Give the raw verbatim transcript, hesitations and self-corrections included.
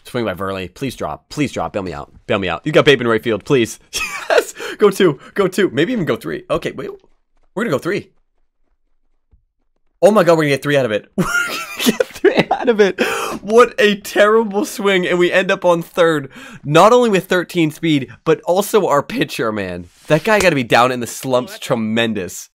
Swing by Verlander. Please drop. Please drop. Bail me out. Bail me out. You got Babe in right field. Please. Yes. Go two. Go two. Maybe even go three. Okay, wait. We're going to go three. Oh my god, we're going to get three out of it. We're going to get three out of it. What a terrible swing. And we end up on third. Not only with thirteen speed, but also our pitcher, man. That guy got to be down in the slumps tremendous.